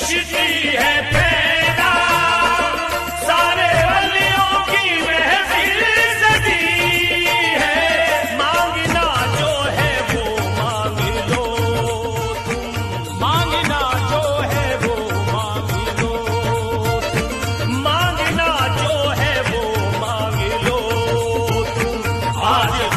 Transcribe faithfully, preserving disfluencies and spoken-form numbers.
सृष्टि है पैदा, सारे वलियों की महफिल सजी है। मांगना जो है वो मांग लो तुम, मांगना जो है वो मांग लो तुम, मांगना जो है वो मांग लो तुम। आज